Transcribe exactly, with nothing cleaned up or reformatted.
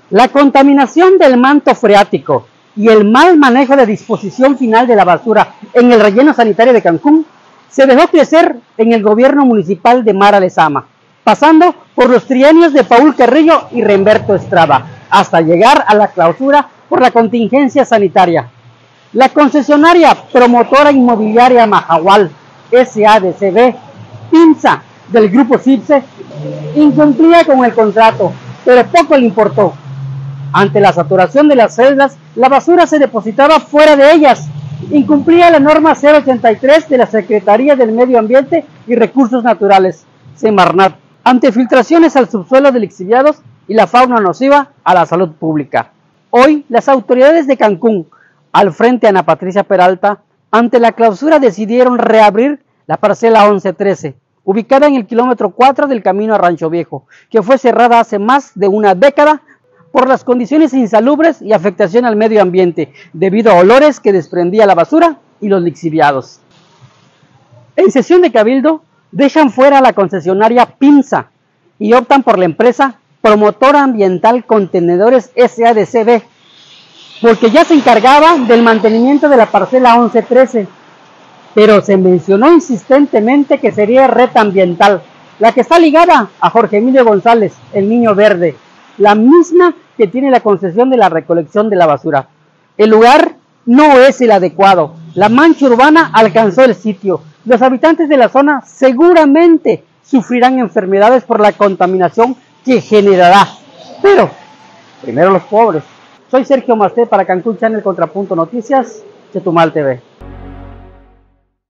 La contaminación del manto freático y el mal manejo de disposición final de la basura en el relleno sanitario de Cancún se dejó crecer en el gobierno municipal de Mara Lezama, pasando por los trienios de Paul Carrillo y Remberto Estrada, hasta llegar a la clausura por la contingencia sanitaria. La concesionaria promotora inmobiliaria Mahahual S A D C B, PIMSA del grupo CIPSE, incumplía con el contrato, pero poco le importó. Ante la saturación de las celdas, la basura se depositaba fuera de ellas. Incumplía la norma cero ochenta y tres de la Secretaría del Medio Ambiente y Recursos Naturales, Semarnat, ante filtraciones al subsuelo de lixiviados y la fauna nociva a la salud pública. Hoy, las autoridades de Cancún, al frente Ana Patricia Peralta, ante la clausura decidieron reabrir la parcela once trece, ubicada en el kilómetro cuatro del camino a Rancho Viejo, que fue cerrada hace más de una década por las condiciones insalubres y afectación al medio ambiente, debido a olores que desprendía la basura y los lixiviados. En sesión de cabildo, dejan fuera a la concesionaria PIMSA y optan por la empresa Promotora Ambiental Contenedores S A D C B, porque ya se encargaba del mantenimiento de la parcela once trece, pero se mencionó insistentemente que sería Red Ambiental, la que está ligada a Jorge Emilio González, el Niño Verde, la misma que tiene la concesión de la recolección de la basura. El lugar no es el adecuado, la mancha urbana alcanzó el sitio, los habitantes de la zona seguramente sufrirán enfermedades por la contaminación que generará, pero primero los pobres. Soy Sergio Masté para Cancún Channel Contrapunto Noticias, Chetumal T V.